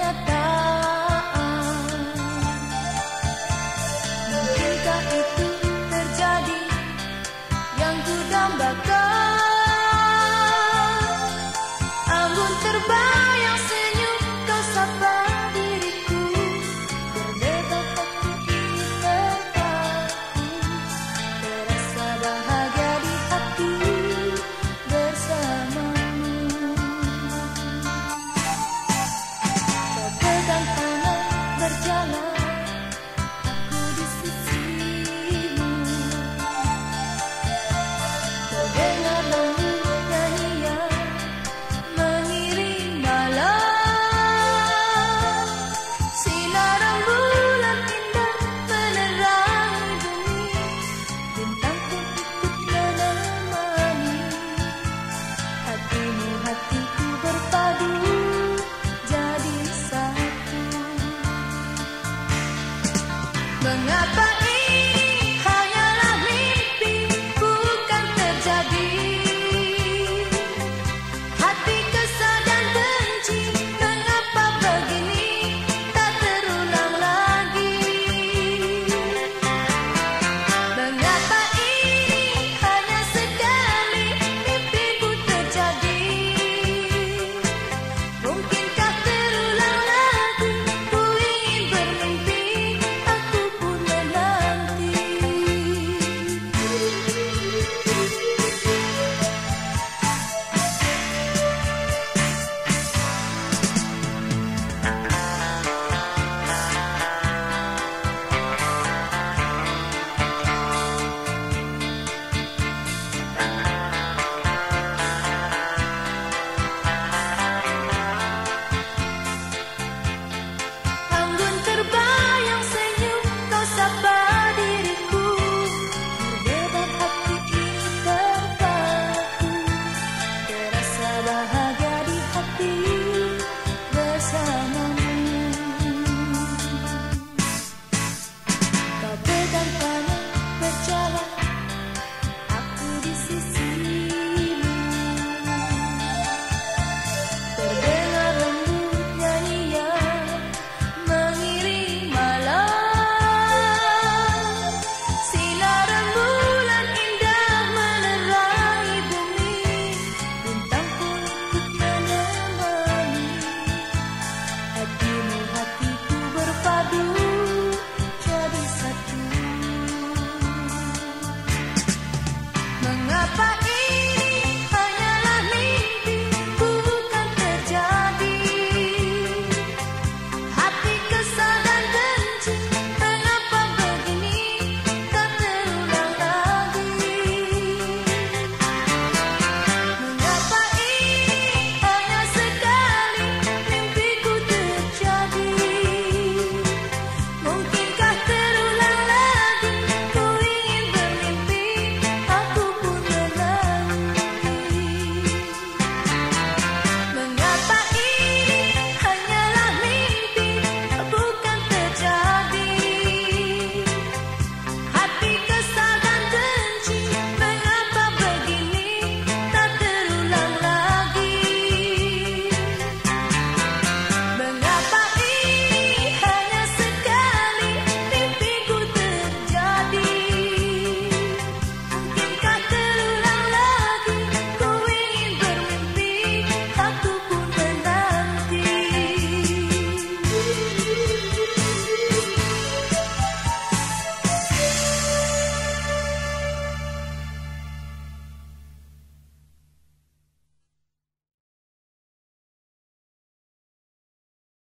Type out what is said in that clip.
kenyataan. Mungkinkah itu terjadi yang ku dambakan? Anggun terbayang senyum kau sapa diriku, berdetak hati terpaku, terasa bahagia di hati bersamamu. Kau pegang tangan berjalan, aku di sisimu. Kau dengar lagu nyanyian mengiring malam, sinar rembulan indah menerangi bumi, bintang pun ikut menemani. Hatimu hatiku berpadu jadi satu. Mengapa